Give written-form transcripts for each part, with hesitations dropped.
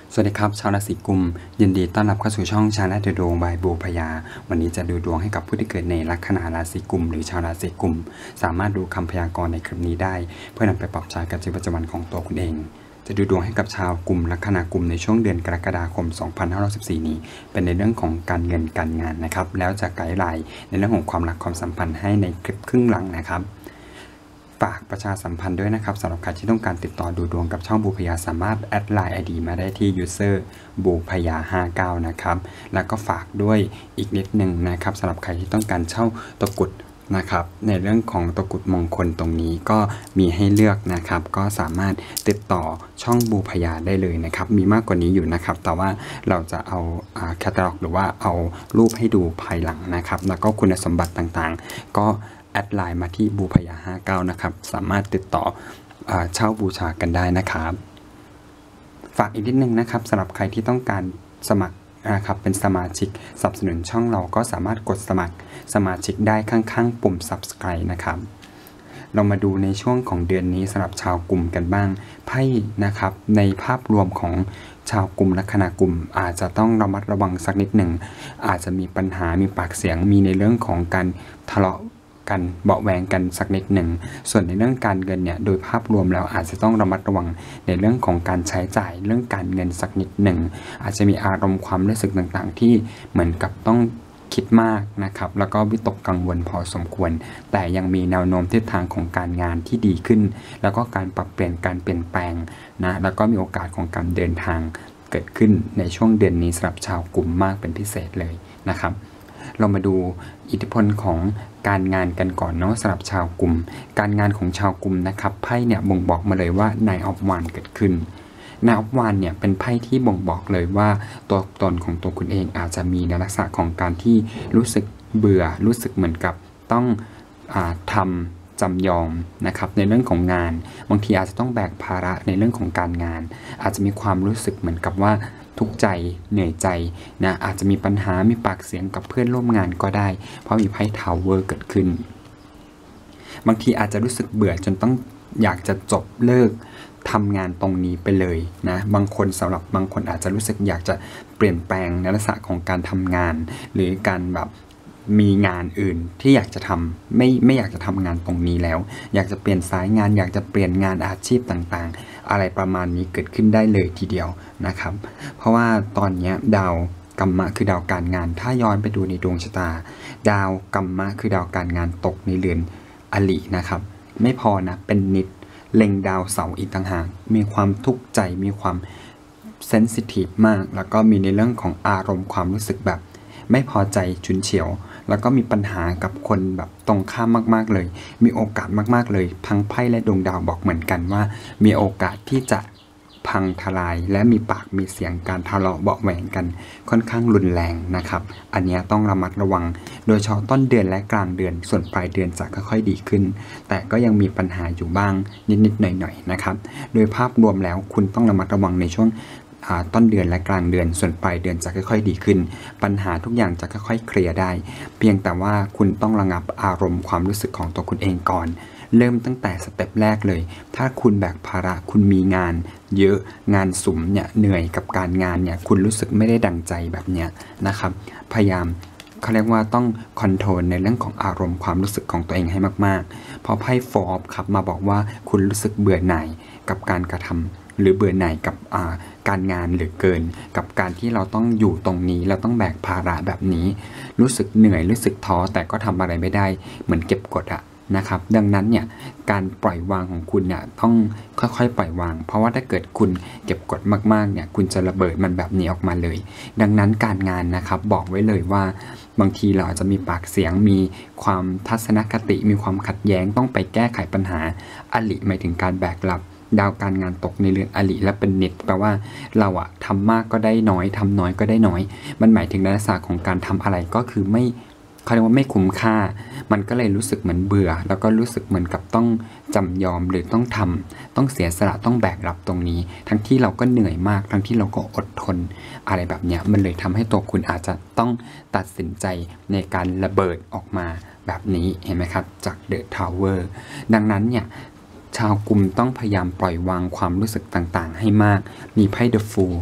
สวัสดีครับชาวราศีกุมยินดีต้อนรับเข้าสู่ช่องชาแนลดูดวงบายบูพยาวันนี้จะดูดวงให้กับผู้ที่เกิดในลัคนาราศีกุมหรือชาวราศีกุมสามารถดูคำพยากรณ์ในคลิปนี้ได้เพื่อนำไปปรับใช้กับชีวิตประจำวันของตัวคุณเองจะดูดวงให้กับชาวกุมลัคนากุมในช่วงเดือนกรกฎาคม 2514 นี้เป็นในเรื่องของการเงินการงานนะครับแล้วจะไกด์ไลน์ในเรื่องของความรักความสัมพันธ์ให้ในคลิปครึ่งหลังนะครับฝากประชาสัมพันธ์ด้วยนะครับสำหรับใครที่ต้องการติดต่อดูดวงกับช่องบูพยาสามารถแอดไลน์ ID มาได้ที่ user บูพยา59นะครับแล้วก็ฝากด้วยอีกนิดนึงนะครับสำหรับใครที่ต้องการเช่าตะกุดนะครับในเรื่องของตะกุดมงคลตรงนี้ก็มีให้เลือกนะครับก็สามารถติดต่อช่องบูพยาได้เลยนะครับมีมากกว่านี้อยู่นะครับแต่ว่าเราจะเอาแคตตาล็อกหรือว่าเอารูปให้ดูภายหลังนะครับแล้วก็คุณสมบัติต่างๆก็แอดไลน์มาที่บูพยา59นะครับสามารถติดต่อเช่าบูชากันได้นะครับฝากอีกนิดนึงนะครับสำหรับใครที่ต้องการสมัครนะครับเป็นสมาชิกสนับสนุนช่องเราก็สามารถกดสมัครสมาชิกได้ข้างๆปุ่ม Subscribe นะครับเรามาดูในช่วงของเดือนนี้สำหรับชาวกลุ่มกันบ้างไพ่นะครับในภาพรวมของชาวกลุ่มลัคนากลุ่มอาจจะต้องระมัดระวังสักนิดหนึ่งอาจจะมีปัญหามีปากเสียงมีในเรื่องของการทะเลาะกันเบาแวงกันสักนิดหนึ่งส่วนในเรื่องการเงินเนี่ยโดยภาพรวมแล้วอาจจะต้องระมัดระวังในเรื่องของการใช้จ่ายเรื่องการเงินสักนิดหนึ่งอาจจะมีอารมณ์ความรู้สึกต่างๆที่เหมือนกับต้องคิดมากนะครับแล้วก็วิตกกังวลพอสมควรแต่ยังมีแนวโน้มทิศทางของการงานที่ดีขึ้นแล้วก็การปรับเปลี่ยนการเปลี่ยนแปลงนะแล้วก็มีโอกาสของการเดินทางเกิดขึ้นในช่วงเดือนนี้สำหรับชาวกลุ่มมากเป็นพิเศษเลยนะครับเรามาดูอิทธิพลของการงานกันก่อนเนาะสำหรับชาวกลุ่มการงานของชาวกลุ่มนะครับไพ่เนี่ยบ่งบอกมาเลยว่านายออฟวานเกิดขึ้นนายออฟวานเนี่ยเป็นไพ่ที่บ่งบอกเลยว่าตัวตนของตัวคุณเองอาจจะมีในลักษณะของการที่รู้สึกเบื่อรู้สึกเหมือนกับต้องทำจำยอมนะครับในเรื่องของงานบางทีอาจจะต้องแบกภาระในเรื่องของการงานอาจจะมีความรู้สึกเหมือนกับว่าทุกข์ใจเหนื่อยใจนะอาจจะมีปัญหามีปากเสียงกับเพื่อนร่วมงานก็ได้เพราะมีไพ่ทาวเวอร์เกิดขึ้นบางทีอาจจะรู้สึกเบื่อจนต้องอยากจะจบเลิกทำงานตรงนี้ไปเลยนะบางคนสำหรับบางคนอาจจะรู้สึกอยากจะเปลี่ยนแปลงในลักษณะของการทำงานหรือการแบบมีงานอื่นที่อยากจะทำไม่อยากจะทำงานตรงนี้แล้วอยากจะเปลี่ยนสายงานอยากจะเปลี่ยนงานอาชีพต่างๆอะไรประมาณนี้เกิดขึ้นได้เลยทีเดียวนะครับเพราะว่าตอนนี้ดาวกัมมะคือดาวการงานถ้าย้อนไปดูในดวงชะตาดาวกัมมะคือดาวการงานตกในเรือนอลินะครับไม่พอนะเป็นนิดเล็งดาวเสาร์อีกต่างหากมีความทุกข์ใจมีความเซนซิทีฟมากแล้วก็มีในเรื่องของอารมณ์ความรู้สึกแบบไม่พอใจฉุนเฉียวแล้วก็มีปัญหากับคนแบบตรงข้ามมากๆเลยมีโอกาสมากๆเลยทั้งไพ่และดวงดาวบอกเหมือนกันว่ามีโอกาสที่จะพังทลายและมีปากมีเสียงการทะเลาะเบาะแหวงกันค่อนข้างรุนแรงนะครับอันนี้ต้องระมัดระวังโดยเฉพาะต้นเดือนและกลางเดือนส่วนปลายเดือนจะค่อยๆดีขึ้นแต่ก็ยังมีปัญหาอยู่บ้างนิดๆหน่อยๆนะครับโดยภาพรวมแล้วคุณต้องระมัดระวังในช่วงต้นเดือนและกลางเดือนส่วนปลายเดือนจะค่อยๆดีขึ้นปัญหาทุกอย่างจะค่อยๆเคลียร์ได้เพียงแต่ว่าคุณต้องระงับอารมณ์ความรู้สึกของตัวคุณเองก่อนเริ่มตั้งแต่สเต็ปแรกเลยถ้าคุณแบกภาระคุณมีงานเยอะงานสุมเนี่ยเหนื่อยกับการงานเนี่ยคุณรู้สึกไม่ได้ดังใจแบบเนี้ยนะครับพยายามเขาเรียกว่าต้องคอนโทรลในเรื่องของอารมณ์ความรู้สึกของตัวเองให้มากๆเพราะไพ่โฟร์ครับมาบอกว่าคุณรู้สึกเบื่อหน่ายกับการกระทำหรือเบื่อหน่ายกับการงานหรือเกินกับการที่เราต้องอยู่ตรงนี้แล้วต้องแบกภาระแบบนี้รู้สึกเหนื่อยรู้สึกท้อแต่ก็ทำอะไรไม่ได้เหมือนเก็บกดอะนะครับดังนั้นเนี่ยการปล่อยวางของคุณเนี่ยต้องค่อยๆปล่อยวางเพราะว่าถ้าเกิดคุณเก็บกดมากๆเนี่ยคุณจะระเบิดมันแบบนี้ออกมาเลยดังนั้นการงานนะครับบอกไว้เลยว่าบางทีเราอาจจะมีปากเสียงมีความทัศนคติมีความขัดแย้งต้องไปแก้ไขปัญหาอลิหมายถึงการแบกรับดาวการงานตกในเรือนอลิและเป็นนิดแปลว่าเราอะทำมากก็ได้น้อยทำน้อยก็ได้น้อยมันหมายถึงลักษณะของการทำอะไรก็คือไม่เขาเรียกว่าไม่คุ้มค่ามันก็เลยรู้สึกเหมือนเบื่อแล้วก็รู้สึกเหมือนกับต้องจำยอมหรือต้องทำต้องเสียสละต้องแบกรับตรงนี้ทั้งที่เราก็เหนื่อยมากทั้งที่เราก็อดทนอะไรแบบเนี้ยมันเลยทำให้ตัวคุณอาจจะต้องตัดสินใจในการระเบิดออกมาแบบนี้เห็นไหมครับจากเดอะทาวเวอร์ดังนั้นเนี่ยชาวกลุ่มต้องพยายามปล่อยวางความรู้สึกต่างๆให้มากมีไพ่ The Fool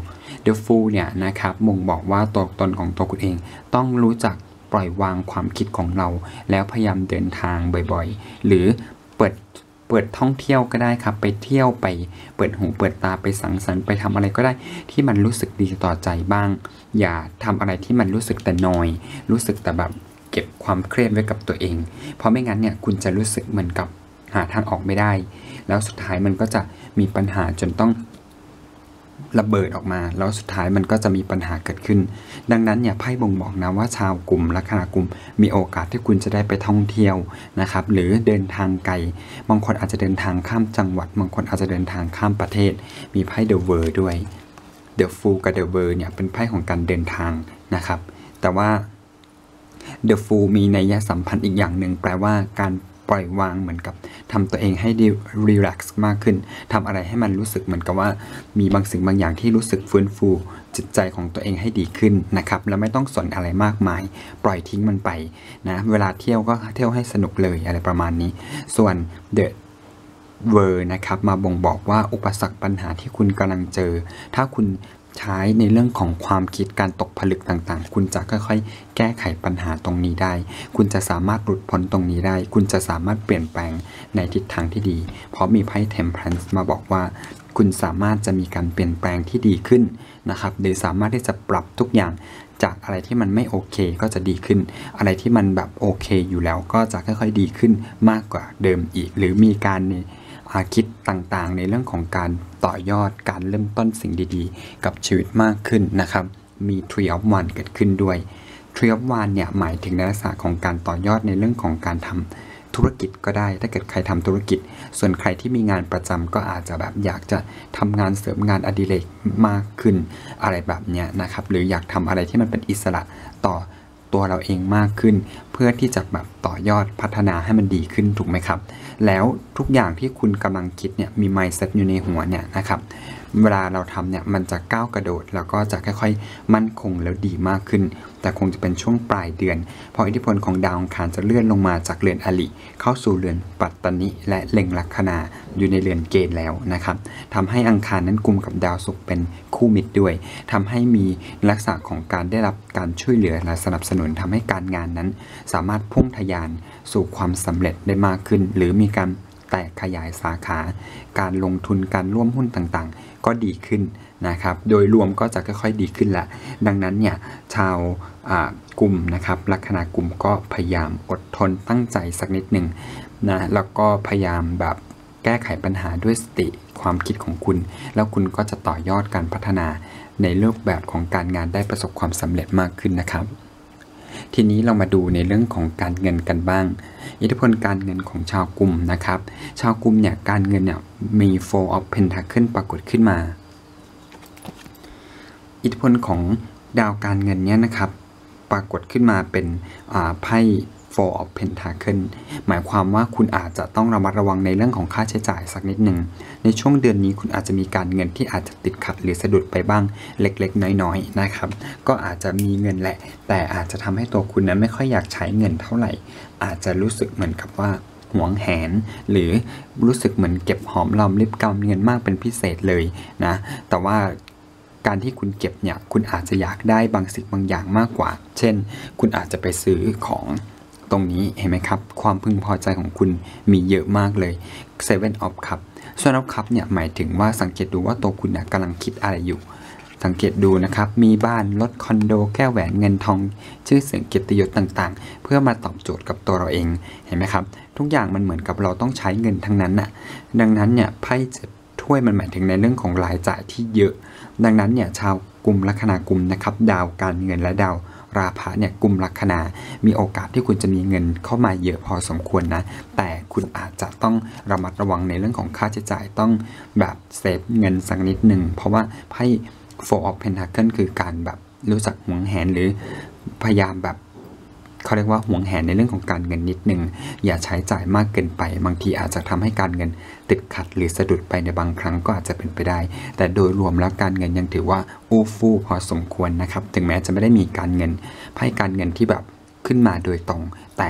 The Fool เนี่ยนะครับบ่งบอกว่าตัวตนของตัวคุณเองต้องรู้จักปล่อยวางความคิดของเราแล้วพยายามเดินทางบ่อยๆหรือเปิดท่องเที่ยวก็ได้ครับไปเที่ยวไปเปิดหูเปิดตาไปสังสรรค์ไปทำอะไรก็ได้ที่มันรู้สึกดีต่อใจบ้างอย่าทำอะไรที่มันรู้สึกแต่นอยรู้สึกแต่แบบเก็บความเครียดไว้กับตัวเองเพราะไม่งั้นเนี่ยคุณจะรู้สึกเหมือนกับหาทางออกไม่ได้แล้วสุดท้ายมันก็จะมีปัญหาจนต้องระเบิดออกมาแล้วสุดท้ายมันก็จะมีปัญหาเกิดขึ้นดังนั้นเนี่ยไพ่บ่งบอกนะว่าชาวกลุ่มลัคนากลุ่มมีโอกาสที่คุณจะได้ไปท่องเที่ยวนะครับหรือเดินทางไกลบางคนอาจจะเดินทางข้ามจังหวัดบางคนอาจจะเดินทางข้ามประเทศมีไพ่ The World ด้วย The Fool กับ The World เนี่ยเป็นไพ่ของการเดินทางนะครับแต่ว่า The Fool มีนัยสัมพันธ์อีกอย่างหนึ่งแปลว่าการปล่อยวางเหมือนกับทำตัวเองให้รีแลกซ์มากขึ้นทำอะไรให้มันรู้สึกเหมือนกับว่ามีบางสิ่งบางอย่างที่รู้สึกฟื้นฟูจิตใจของตัวเองให้ดีขึ้นนะครับแล้วไม่ต้องสนอะไรมากมายปล่อยทิ้งมันไปนะเวลาเที่ยวก็เที่ยวให้สนุกเลยอะไรประมาณนี้ส่วน The World นะครับมาบ่งบอกว่าอุปสรรคปัญหาที่คุณกำลังเจอถ้าคุณใช้ในเรื่องของความคิดการตกผลึกต่างๆคุณจะค่อยๆแก้ไขปัญหาตรงนี้ได้คุณจะสามารถหลุดพ้นตรงนี้ได้คุณจะสามารถเปลี่ยนแปลงในทิศทางที่ดีเพราะมีไพ่ Temperance มาบอกว่าคุณสามารถจะมีการเปลี่ยนแปลงที่ดีขึ้นนะครับหรือสามารถที่จะปรับทุกอย่างจากอะไรที่มันไม่โอเคก็จะดีขึ้นอะไรที่มันแบบโอเคอยู่แล้วก็จะค่อยๆดีขึ้นมากกว่าเดิมอีกหรือมีการคิดต่างๆในเรื่องของการต่อยอดการเริ่มต้นสิ่งดีๆกับชีวิตมากขึ้นนะครับมี Three of Wands เกิดขึ้นด้วย Three of Wands เนี่ยหมายถึงในลักษณะของการต่อยอดในเรื่องของการทำธุรกิจก็ได้ถ้าเกิดใครทำธุรกิจส่วนใครที่มีงานประจำก็อาจจะแบบอยากจะทำงานเสริมงานอดิเรกมากขึ้นอะไรแบบเนี้ยนะครับหรืออยากทำอะไรที่มันเป็นอิสระต่อตัวเราเองมากขึ้นเพื่อที่จะแบบต่อยอดพัฒนาให้มันดีขึ้นถูกไหมครับแล้วทุกอย่างที่คุณกำลังคิดเนี่ยมี mindset อยู่ในหัวเนี่ยนะครับเวลาเราทำเนี่ยมันจะก้าวกระโดดแล้วก็จะค่อยๆมั่นคงแล้วดีมากขึ้นแต่คงจะเป็นช่วงปลายเดือนเพราะอิทธิพลของดาวอังคารจะเลื่อนลงมาจากเรือนอริเข้าสู่เรือนปัตตนิและเล็งลัคนาอยู่ในเรือนเกณฑ์แล้วนะครับทำให้อังคารนั้นกุมกับดาวศุกร์เป็นคู่มิตรด้วยทำให้มีลักษณะของการได้รับการช่วยเหลือและสนับสนุนทำให้การงานนั้นสามารถพุ่งทะยานสู่ความสำเร็จได้มากขึ้นหรือมีการแตกขยายสาขาการลงทุนการร่วมหุ้นต่างๆก็ดีขึ้นนะครับโดยรวมก็จะค่อยๆดีขึ้นแหละดังนั้นเนี่ยชาวกลุ่มนะครับลัคนากลุ่มก็พยายามอดทนตั้งใจสักนิดหนึ่งนะแล้วก็พยายามแบบแก้ไขปัญหาด้วยสติความคิดของคุณแล้วคุณก็จะต่อยอดการพัฒนาในรูปแบบของการงานได้ประสบความสำเร็จมากขึ้นนะครับทีนี้เรามาดูในเรื่องของการเงินกันบ้างอิทธิพลการเงินของชาวกลุ่มนะครับชาวกลุ่มเนี่ยการเงินเนี่ยมี Four of Pentacles ปรากฏขึ้นมาอิทธิพลของดาวการเงินเนี่ยนะครับปรากฏขึ้นมาเป็นไพ่ Four of Pentacles หมายความว่าคุณอาจจะต้องระมัดระวังในเรื่องของค่าใช้จ่ายสักนิดหนึ่งในช่วงเดือนนี้คุณอาจจะมีการเงินที่อาจจะติดขัดหรือสะดุดไปบ้างเล็กๆน้อยๆนะครับก็อาจจะมีเงินแหละแต่อาจจะทำให้ตัวคุณนั้นไม่ค่อยอยากใช้เงินเท่าไหร่อาจจะรู้สึกเหมือนกับว่าหวงแหนหรือรู้สึกเหมือนเก็บหอมรอมริบกำเงินมากเป็นพิเศษเลยนะแต่ว่าการที่คุณเก็บเนี่ยคุณอาจจะอยากได้บางสิ่งบางอย่างมากกว่าเช่นคุณอาจจะไปซื้อของตรงนี้เห็นไหมครับความพึงพอใจของคุณมีเยอะมากเลย Seven of Cups Seven of Cups เนี่ยหมายถึงว่าสังเกตดูว่าตัวคุณเนี่ยกำลังคิดอะไรอยู่สังเกตดูนะครับมีบ้านรถคอนโดแก้วแหวนเงินทองชื่อเสียงเกียรติยศต่างๆเพื่อมาตอบโจทย์กับตัวเราเองเห็นไหมครับทุกอย่างมันเหมือนกับเราต้องใช้เงินทั้งนั้นน่ะดังนั้นเนี่ยไพ่ถ้วยมันหมายถึงในเรื่องของรายจ่ายที่เยอะดังนั้นเนี่ยชาวกลุ่มลัคนากลุ่มนะครับดาวการเงินและดาวราพะเนี่ยกลุ่มลัคนามีโอกาสที่คุณจะมีเงินเข้ามาเยอะพอสมควรนะแต่คุณอาจจะต้องระมัดระวังในเรื่องของค่าใช้จ่ายต้องแบบเซฟเงินสักนิดหนึ่งเพราะว่าไพ่ Four of Pentacles คือการแบบรู้จักหวงแหนหรือพยายามแบบเขาเรียกว่าหวงแหนในเรื่องของการเงินนิดนึงอย่าใช้จ่ายมากเกินไปบางทีอาจจะทำให้การเงินติดขัดหรือสะดุดไปในบางครั้งก็อาจจะเป็นไปได้แต่โดยรวมแล้วการเงินยังถือว่าอู้ฟู่พอสมควรนะครับถึงแม้จะไม่ได้มีการเงินไพ่การเงินที่แบบขึ้นมาโดยตรงแต่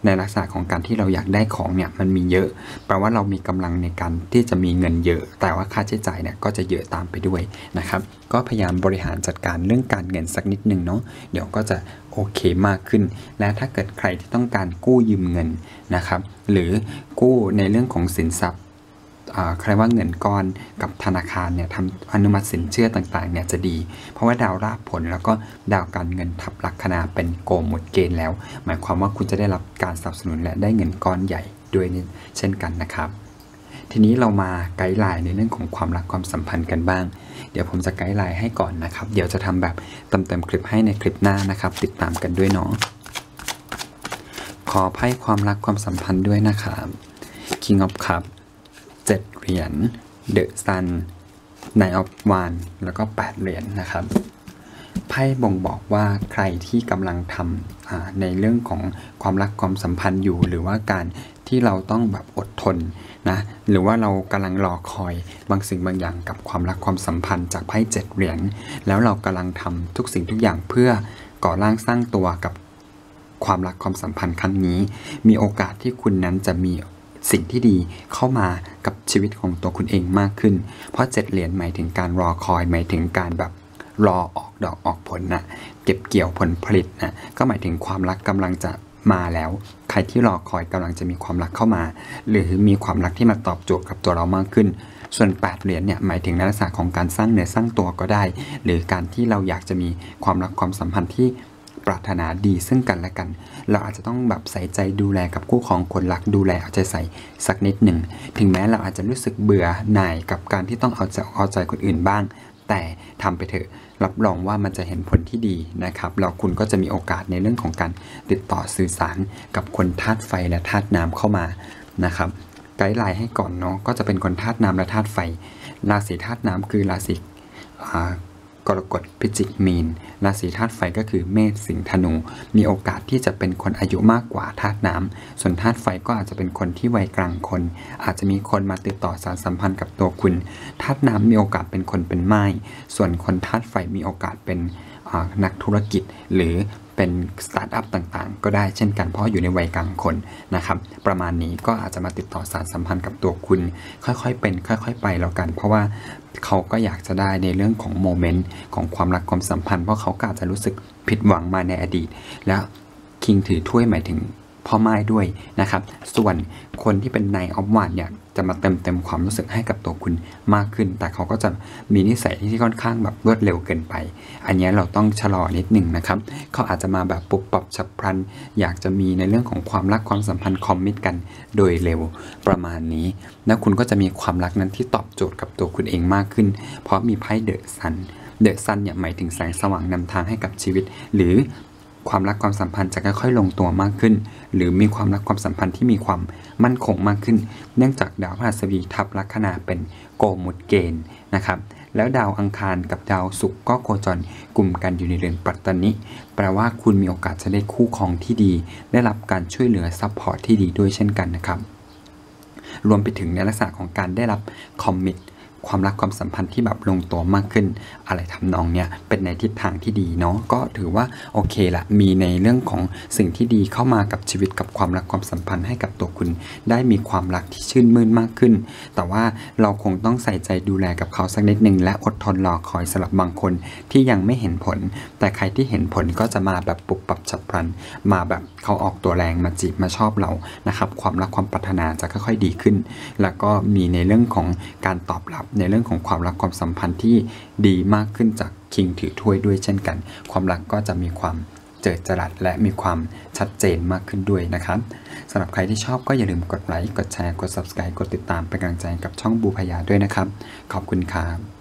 ในลักษณะของการที่เราอยากได้ของเนี่ยมันมีเยอะแปลว่าเรามีกำลังในการที่จะมีเงินเยอะแต่ว่าค่าใช้จ่ายเนี่ยก็จะเยอะตามไปด้วยนะครับก็พยายามบริหารจัดการเรื่องการเงินสักนิดนึงเนาะเดี๋ยวก็จะโอเคมากขึ้นและถ้าเกิดใครที่ต้องการกู้ยืมเงินนะครับหรือกู้ในเรื่องของสินทรัพย์ใครว่าเงินก้อนกับธนาคารเนี่ยทำอนุมัติสินเชื่อต่างๆเนี่ยจะดีเพราะว่าดาวราบผลแล้วก็ดาวการเงินทับลัคนาเป็นโกมุดเกณฑ์แล้วหมายความว่าคุณจะได้รับการสนับสนุนและได้เงินก้อนใหญ่ด้วยเช่นกันนะครับทีนี้เรามาไกด์ไลน์ในเรื่องของความรักความสัมพันธ์กันบ้างเดี๋ยวผมจะไกด์ไลน์ให้ก่อนนะครับเดี๋ยวจะทำแบบเติมคลิปให้ในคลิปหน้านะครับติดตามกันด้วยเนาะขอไพ่ความรักความสัมพันธ์ด้วยนะครับ King of Cups 7 เหรียญ The Sun Knight of Wands แล้วก็8 เหรียญนะครับไพ่บ่งบอกว่าใครที่กำลังทำในเรื่องของความรักความสัมพันธ์อยู่หรือว่าการที่เราต้องแบบอดทนนะหรือว่าเรากำลังรอคอยบางสิ่งบางอย่างกับความรักความสัมพันธ์จากไพ่7 เหรียญแล้วเรากำลังทำทุกสิ่งทุกอย่างเพื่อก่อร่างสร้างตัวกับความรักความสัมพันธ์ครั้งนี้มีโอกาสที่คุณนั้นจะมีสิ่งที่ดีเข้ามากับชีวิตของตัวคุณเองมากขึ้นเพราะ7 เหรียญหมายถึงการรอคอยหมายถึงการแบบรอออกดอกออกผลนะเก็บเกี่ยวผลผลิตนะก็หมายถึงความรักกำลังจะมาแล้วใครที่รอคอยกำลังจะมีความรักเข้ามาหรือมีความรักที่มาตอบโจทย์กับตัวเรามากขึ้นส่วน8 เหรียญเนี่ยหมายถึงลักษณะของการสร้างเนื้อสร้างตัวก็ได้หรือการที่เราอยากจะมีความรักความสัมพันธ์ที่ปรารถนาดีซึ่งกันและกันเราอาจจะต้องแบบใส่ใจดูแลกับคู่ครองคนรักดูแลเอาใจใส่สักนิดหนึ่งถึงแม้เราอาจจะรู้สึกเบื่อหน่ายกับการที่ต้องเอาใจคนอื่นบ้างแต่ทำไปเถอะรับรองว่ามันจะเห็นผลที่ดีนะครับแล้วคุณก็จะมีโอกาสในเรื่องของการติดต่อสื่อสารกับคนธาตุไฟและธาตุน้ำเข้ามานะครับไกด์ไลน์ให้ก่อนเนาะก็จะเป็นคนธาตุน้ำและธาตุไฟราศีธาตุน้ำคือราศีกรกฎพิจิกมีนราศีธาตุไฟก็คือเมษสิงห์ธนูมีโอกาสที่จะเป็นคนอายุมากกว่าธาตุน้ำส่วนธาตุไฟก็อาจจะเป็นคนที่วัยกลางคนอาจจะมีคนมาติดต่อสารสัมพันธ์กับตัวคุณธาตุน้ำมีโอกาสเป็นคนเป็นไม้ส่วนคนธาตุไฟมีโอกาสเป็นนักธุรกิจหรือเป็นสตาร์ทอัพต่างๆก็ได้เช่นกันเพราะอยู่ในวัยกลางคนนะครับประมาณนี้ก็อาจจะมาติดต่อสารสัมพันธ์กับตัวคุณค่อยๆเป็นค่อยๆไปแล้วกันเพราะว่าเขาก็อยากจะได้ในเรื่องของโมเมนต์ของความรักความสัมพันธ์เพราะเขาก็อาจจะรู้สึกผิดหวังมาในอดีตแล้วคิงถือถ้วยหมายถึงพ่อไม้ด้วยนะครับส่วนคนที่เป็นนายออฟวานเนี่ยจะมาเติมความรู้สึกให้กับตัวคุณมากขึ้นแต่เขาก็จะมีนิสัยที่ค่อนข้างแบบรวดเร็วเกินไปอันนี้เราต้องชะลอนิดหนึ่งนะครับเขาอาจจะมาแบบปุบปับฉับพลันอยากจะมีในเรื่องของความรักความสัมพันธ์คอมมิตกันโดยเร็วประมาณนี้แล้วคุณก็จะมีความรักนั้นที่ตอบโจทย์กับตัวคุณเองมากขึ้นเพราะมีไพ่เดอะซันเนี่ยหมายถึงแสงสว่างนำทางให้กับชีวิตหรือความรักความสัมพันธ์จะค่อยๆลงตัวมากขึ้นหรือมีความรักความสัมพันธ์ที่มีความมั่นคงมากขึ้นเนื่องจากดาวพฤหัสบดีทับลัคนาเป็นโกมุตเกณฑ์นะครับแล้วดาวอังคารกับดาวศุกร์ก็โคจรกลุ่มกันอยู่ในเรือนปัตตนิแปลว่าคุณมีโอกาสจะได้คู่ครองที่ดีได้รับการช่วยเหลือซัพพอร์ตที่ดีด้วยเช่นกันนะครับรวมไปถึงในลักษณะของการได้รับคอมมิตความรักความสัมพันธ์ที่แบบลงตัวมากขึ้นอะไรทำนองเนี้ยเป็นในทิศทางที่ดีเนาะก็ถือว่าโอเคละมีในเรื่องของสิ่งที่ดีเข้ามากับชีวิตกับความรักความสัมพันธ์ให้กับตัวคุณได้มีความรักที่ชื่นมื่นมากขึ้นแต่ว่าเราคงต้องใส่ใจดูแลกับเขาสักนิดนึงและอดทนรอคอยสำหรับบางคนที่ยังไม่เห็นผลแต่ใครที่เห็นผลก็จะมาแบบปุบปับฉับพลันมาแบบเขาออกตัวแรงมาจีบมาชอบเรานะครับความรักความปรารถนาจะค่อยๆดีขึ้นแล้วก็มีในเรื่องของการตอบรับในเรื่องของความรักความสัมพันธ์ที่ดีมากขึ้นจากคิงถือถ้วยด้วยเช่นกันความรักก็จะมีความเจิดจรัสและมีความชัดเจนมากขึ้นด้วยนะครับสำหรับใครที่ชอบก็อย่าลืมกดไลค์กดแชร์กด Subscribe กดติดตามเป็นกำลังใจกับช่องบูพยาด้วยนะครับขอบคุณครับ